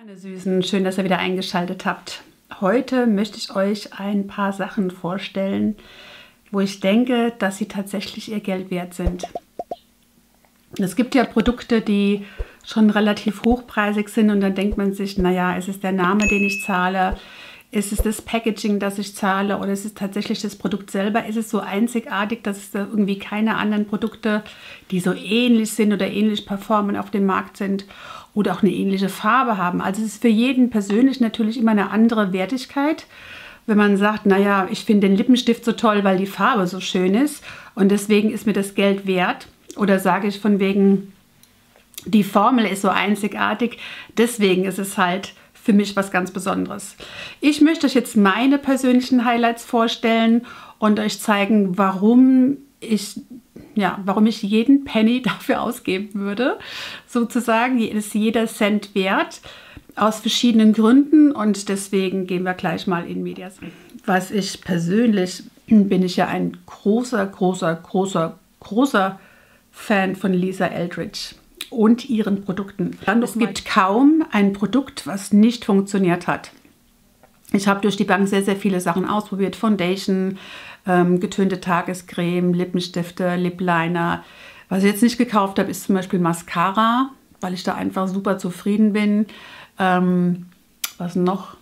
Meine Süßen, schön, dass ihr wieder eingeschaltet habt. Heute möchte ich euch ein paar Sachen vorstellen, wo ich denke, dass sie tatsächlich ihr Geld wert sind. Es gibt ja Produkte, die schon relativ hochpreisig sind und dann denkt man sich, naja, ist es der Name, den ich zahle? Ist es das Packaging, das ich zahle? Oder ist es tatsächlich das Produkt selber? Ist es so einzigartig, dass es da irgendwie keine anderen Produkte, die so ähnlich sind oder ähnlich performen, auf dem Markt sind? Oder auch eine ähnliche Farbe haben. Also es ist für jeden persönlich natürlich immer eine andere Wertigkeit. Wenn man sagt, naja, ich finde den Lippenstift so toll, weil die Farbe so schön ist und deswegen ist mir das Geld wert. Oder sage ich von wegen, die Formel ist so einzigartig, deswegen ist es halt für mich was ganz Besonderes. Ich möchte euch jetzt meine persönlichen Highlights vorstellen und euch zeigen, warum ich jeden Penny dafür ausgeben würde. Sozusagen ist jeder Cent wert, aus verschiedenen Gründen und deswegen gehen wir gleich mal in Medias. Was ich persönlich, bin ich ja ein großer Fan von Lisa Eldridge und ihren Produkten. Es gibt kaum ein Produkt, was nicht funktioniert hat. Ich habe durch die Bank sehr, sehr viele Sachen ausprobiert. Foundation, getönte Tagescreme, Lippenstifte, Lip Liner. Was ich jetzt nicht gekauft habe, ist zum Beispiel Mascara, weil ich da einfach super zufrieden bin. Was noch?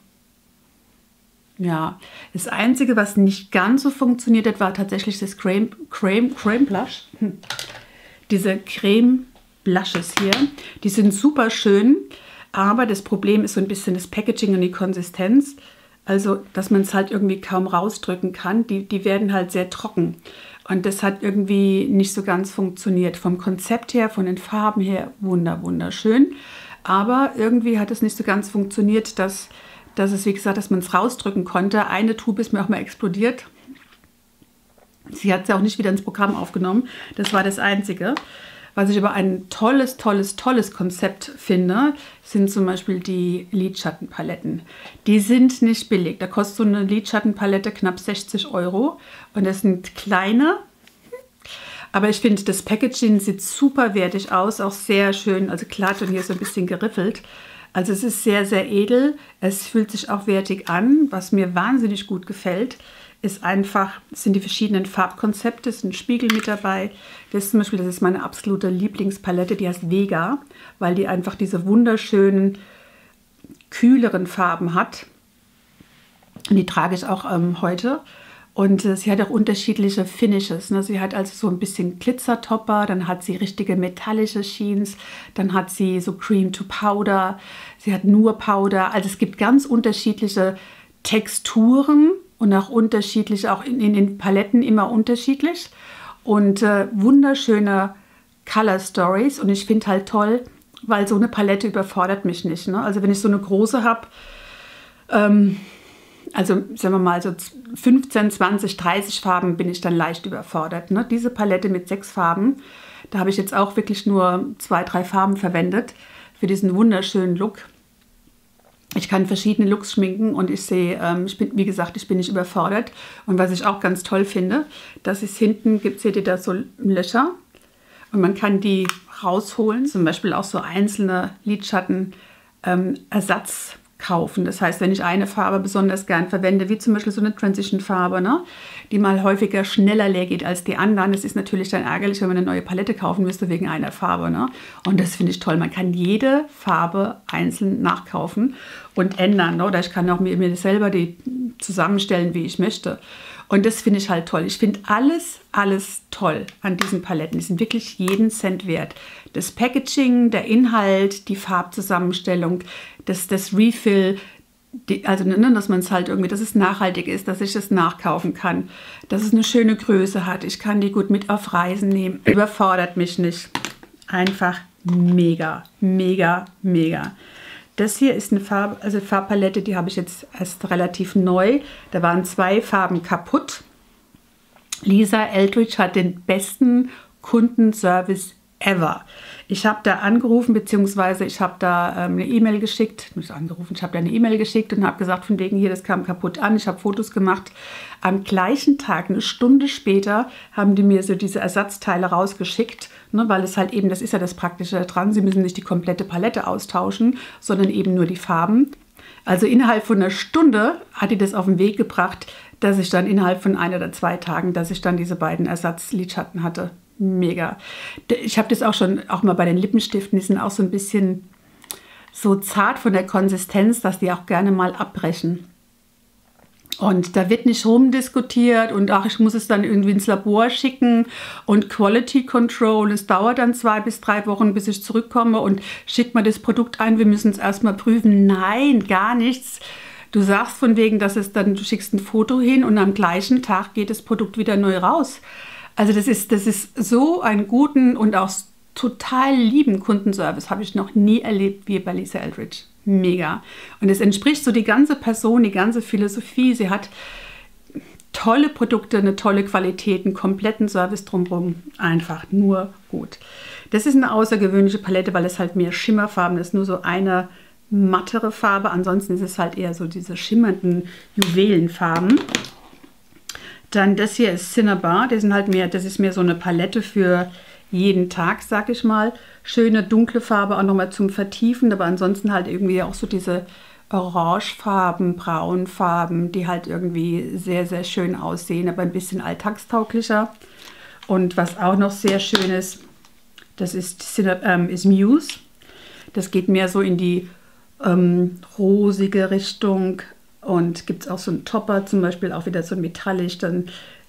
Ja, das Einzige, was nicht ganz so funktioniert hat, war tatsächlich das Creme Blush. Diese Creme Blushes hier, die sind super schön, aber das Problem ist so ein bisschen das Packaging und die Konsistenz. Also, dass man es halt irgendwie kaum rausdrücken kann. Die werden halt sehr trocken. Und das hat irgendwie nicht so ganz funktioniert. Vom Konzept her, von den Farben her, wunderschön. Aber irgendwie hat es nicht so ganz funktioniert, dass es, wie gesagt, dass man es rausdrücken konnte. Eine Tube ist mir auch mal explodiert. Sie hat es ja auch nicht wieder ins Programm aufgenommen. Das war das Einzige. Was ich aber ein tolles Konzept finde, sind zum Beispiel die Lidschattenpaletten. Die sind nicht billig. Da kostet so eine Lidschattenpalette knapp 60 € und das sind kleine. Aber ich finde, das Packaging sieht super wertig aus, auch sehr schön, also glatt und hier so ein bisschen geriffelt. Also es ist sehr, sehr edel. Es fühlt sich auch wertig an. Was mir wahnsinnig gut gefällt, sind die verschiedenen Farbkonzepte, es ist ein Spiegel mit dabei. Das ist meine absolute Lieblingspalette, die heißt Vega, weil die einfach diese wunderschönen, kühleren Farben hat. Und die trage ich auch heute. Und sie hat auch unterschiedliche Finishes. Ne? Sie hat also so ein bisschen Glitzertopper, dann hat sie richtige metallische Sheens, dann hat sie so Cream to Powder, sie hat nur Powder. Also es gibt ganz unterschiedliche Texturen. Und auch unterschiedlich, auch in den Paletten immer unterschiedlich. Und wunderschöne Color Stories. Und ich finde halt toll, weil so eine Palette überfordert mich nicht. Ne? Also wenn ich so eine große habe, also sagen wir mal so 15, 20, 30 Farben, bin ich dann leicht überfordert. Ne? Diese Palette mit 6 Farben, da habe ich jetzt auch wirklich nur 2, 3 Farben verwendet für diesen wunderschönen Look. Ich kann verschiedene Looks schminken und wie gesagt, ich bin nicht überfordert. Und was ich auch ganz toll finde, dass es hinten gibt, seht ihr da so Löcher und man kann die rausholen. Zum Beispiel auch so einzelne Lidschatten Ersatz kaufen. Das heißt, wenn ich eine Farbe besonders gern verwende, wie zum Beispiel so eine Transition-Farbe, ne, die mal häufiger schneller leer geht als die anderen. Das ist natürlich dann ärgerlich, wenn man eine neue Palette kaufen müsste wegen einer Farbe. Ne? Und das finde ich toll. Man kann jede Farbe einzeln nachkaufen und ändern. Ne? Oder ich kann auch mir selber die zusammenstellen, wie ich möchte. Und das finde ich halt toll. Ich finde alles toll an diesen Paletten. Die sind wirklich jeden Cent wert. Das Packaging, der Inhalt, die Farbzusammenstellung, das Refill, dass man es halt irgendwie, dass es nachhaltig ist, dass ich es nachkaufen kann, dass es eine schöne Größe hat. Ich kann die gut mit auf Reisen nehmen. Überfordert mich nicht. Einfach mega. Das hier ist eine Farbpalette, die habe ich jetzt erst relativ neu. Da waren 2 Farben kaputt. Lisa Eldridge hat den besten Kundenservice ever. Ich habe da angerufen, beziehungsweise ich habe da eine E-Mail geschickt, nicht angerufen, ich habe da eine E-Mail geschickt und habe gesagt, von wegen hier, das kam kaputt an, ich habe Fotos gemacht. Am gleichen Tag, eine Stunde später, haben die mir so diese Ersatzteile rausgeschickt, ne, weil es halt eben, das ist ja das Praktische daran, sie müssen nicht die komplette Palette austauschen, sondern eben nur die Farben. Also innerhalb von einer Stunde hat die das auf den Weg gebracht, dass ich dann innerhalb von 1 oder 2 Tagen, dass ich dann diese beiden Ersatzlidschatten hatte. Mega. Ich habe das auch mal bei den Lippenstiften, die sind auch so ein bisschen so zart von der Konsistenz, dass die auch gerne mal abbrechen. Und da wird nicht rumdiskutiert und ach, ich muss es dann irgendwie ins Labor schicken und Quality Control. Es dauert dann 2 bis 3 Wochen, bis ich zurückkomme und schicke mal das Produkt ein. Wir müssen es erstmal prüfen. Nein, gar nichts. Du sagst von wegen, dass es dann, du schickst ein Foto hin und am gleichen Tag geht das Produkt wieder neu raus. Also das ist so einen guten und auch total lieben Kundenservice habe ich noch nie erlebt wie bei Lisa Eldridge. Mega. Und es entspricht so die ganze Person, die ganze Philosophie. Sie hat tolle Produkte, eine tolle Qualität, einen kompletten Service drumherum. Einfach nur gut. Das ist eine außergewöhnliche Palette, weil es halt mehr Schimmerfarben ist. Nur so eine mattere Farbe. Ansonsten ist es halt eher so diese schimmernden Juwelenfarben. Dann das hier ist Cinnabar. Das ist mehr so eine Palette für jeden Tag, sag ich mal. Schöne dunkle Farbe auch nochmal zum Vertiefen, aber ansonsten halt irgendwie auch so diese Orangefarben, Braunfarben, die halt irgendwie sehr, sehr schön aussehen, aber ein bisschen alltagstauglicher. Und was auch noch sehr schön ist, das ist Muse. Das geht mehr so in die rosige Richtung und gibt es auch so einen Topper, zum Beispiel auch wieder so metallisch, dann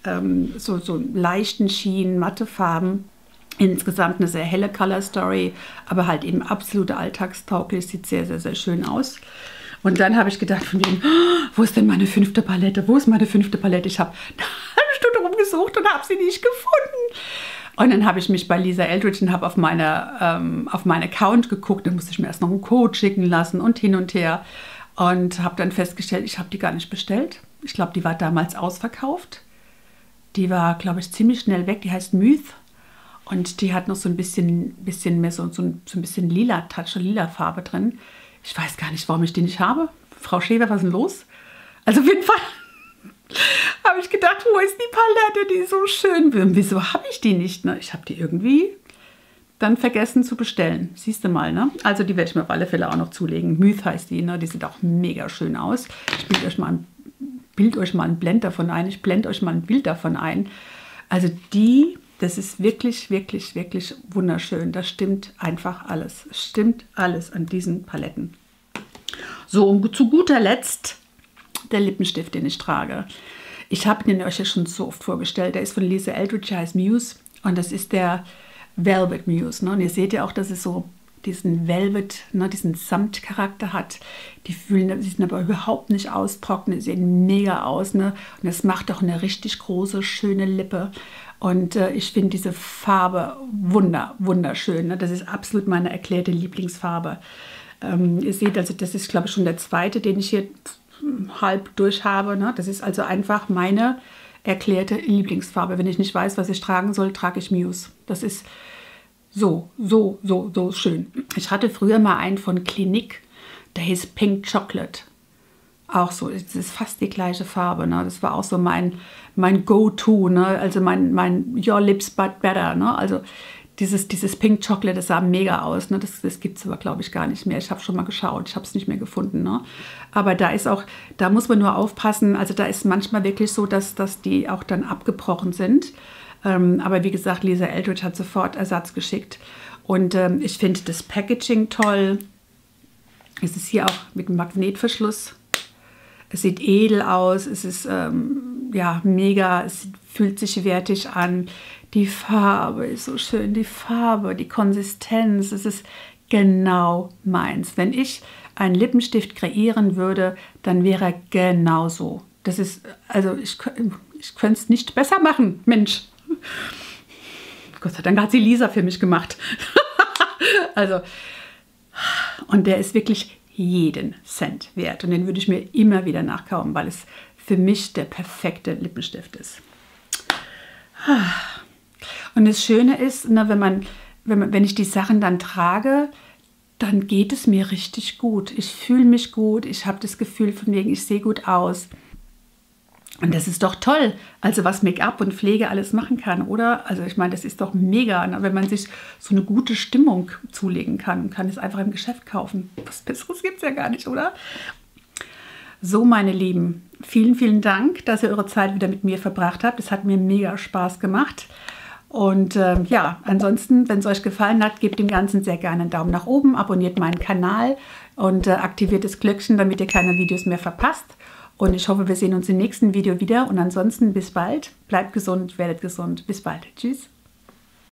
so leichten Schienen, matte Farben. Insgesamt eine sehr helle Color Story, aber halt eben absolute alltagstauglich, sieht sehr, sehr, sehr schön aus. Und dann habe ich gedacht von wegen, wo ist denn meine 5. Palette? Wo ist meine 5. Palette? Ich habe eine Stunde rumgesucht und habe sie nicht gefunden. Und dann habe ich mich bei Lisa Eldridge und habe auf meinen Account geguckt. Dann musste ich mir erst noch einen Code schicken lassen und hin und her. Und habe dann festgestellt, ich habe die gar nicht bestellt. Ich glaube, die war damals ausverkauft. Die war, glaube ich, ziemlich schnell weg. Die heißt Myth. Und die hat noch so ein bisschen mehr so ein bisschen lila Touch, lila Farbe drin. Ich weiß gar nicht, warum ich die nicht habe. Frau Schäfer, was ist denn los? Also auf jeden Fall habe ich gedacht, wo ist die Palette, die ist so schön. Wieso habe ich die nicht? Ne? Ich habe die irgendwie dann vergessen zu bestellen. Siehst du mal, ne? Also die werde ich mir auf alle Fälle auch noch zulegen. Myth heißt die, ne? Die sieht auch mega schön aus. Ich blende euch mal ein Blend davon ein. Ich blende euch mal ein Bild davon ein. Also das ist wirklich, wirklich, wirklich wunderschön. Da stimmt einfach alles. Es stimmt alles an diesen Paletten. So, und zu guter Letzt der Lippenstift, den ich trage. Ich habe den euch ja schon so oft vorgestellt. Der ist von Lisa Eldridge, der heißt Muse. Und das ist der Velvet Muse. Ne? Und ihr seht ja auch, dass es so diesen Velvet, ne, diesen Samtcharakter hat. Die sind aber überhaupt nicht austrocknen. Die sehen mega aus. Ne? Und es macht auch eine richtig große, schöne Lippe. Und ich finde diese Farbe wunderschön. Ne? Das ist absolut meine erklärte Lieblingsfarbe. Ihr seht, also das ist, glaube ich, schon der zweite, den ich hier halb durch habe. Ne? Das ist also einfach meine erklärte Lieblingsfarbe. Wenn ich nicht weiß, was ich tragen soll, trage ich Muse. Das ist so schön. Ich hatte früher mal einen von Clinique, der hieß Pink Chocolate. Auch so, es ist fast die gleiche Farbe. Ne? Das war auch so mein Go-To, ne? Also mein Your Lips But Better. Ne? Also dieses Pink Chocolate, das sah mega aus. Ne? Das gibt es aber, glaube ich, gar nicht mehr. Ich habe schon mal geschaut, ich habe es nicht mehr gefunden. Ne? Aber da muss man nur aufpassen. Also da ist manchmal wirklich so, dass die auch dann abgebrochen sind. Aber wie gesagt, Lisa Eldridge hat sofort Ersatz geschickt. Und ich finde das Packaging toll. Es ist hier auch mit einem Magnetverschluss. Es sieht edel aus, es ist ja mega, es fühlt sich wertig an. Die Farbe ist so schön, die Farbe, die Konsistenz, es ist genau meins. Wenn ich einen Lippenstift kreieren würde, dann wäre er genauso. Das ist, also ich könnte es nicht besser machen, Mensch. Gott sei Dank hat sie Lisa für mich gemacht. Also, und der ist wirklich jeden Cent wert. Und den würde ich mir immer wieder nachkaufen, weil es für mich der perfekte Lippenstift ist. Und das Schöne ist, wenn man wenn ich die Sachen dann trage, dann geht es mir richtig gut. Ich fühle mich gut, ich habe das Gefühl von wegen, ich sehe gut aus. Und das ist doch toll, also was Make-up und Pflege alles machen kann, oder? Also ich meine, das ist doch mega, ne? Wenn man sich so eine gute Stimmung zulegen kann und kann es einfach im Geschäft kaufen. Was Besseres gibt es ja gar nicht, oder? So, meine Lieben, vielen, vielen Dank, dass ihr eure Zeit wieder mit mir verbracht habt. Es hat mir mega Spaß gemacht. Und ja, ansonsten, wenn es euch gefallen hat, gebt dem Ganzen sehr gerne einen Daumen nach oben, abonniert meinen Kanal und aktiviert das Glöckchen, damit ihr keine Videos mehr verpasst. Und ich hoffe, wir sehen uns im nächsten Video wieder. Und ansonsten bis bald. Bleibt gesund, werdet gesund. Bis bald. Tschüss.